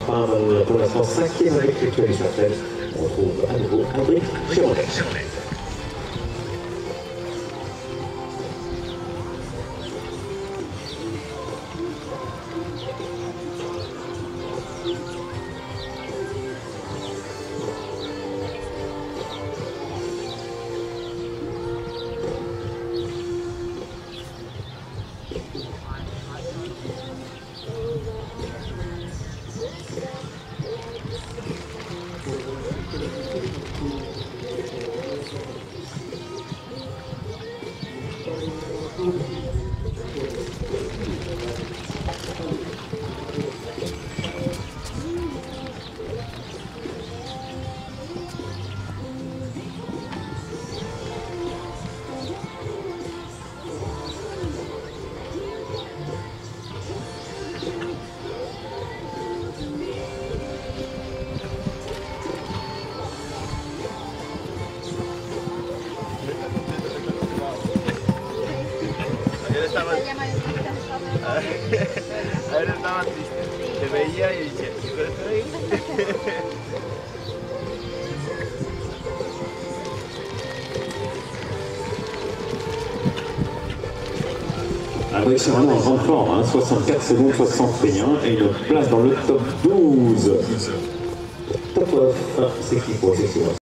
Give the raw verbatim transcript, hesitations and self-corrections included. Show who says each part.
Speaker 1: femme, pour l'instant cinquième avec Victoire Sartel. On retrouve à nouveau André Chironnet.
Speaker 2: Él estaba, él estaba triste, te veía y decía, ¿pero estoy ahí?
Speaker 1: André Chironnet en grande forme, hein, soixante-quatre secondes soixante et un et une place dans le top douze. Top neuf, c'est qui pour ces